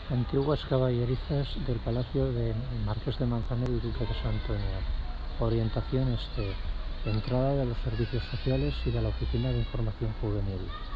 Antiguas caballerizas del Palacio de Marqués de Manzanero y Duque de Santonio. Orientación este. Entrada de los servicios sociales y de la Oficina de Información Juvenil.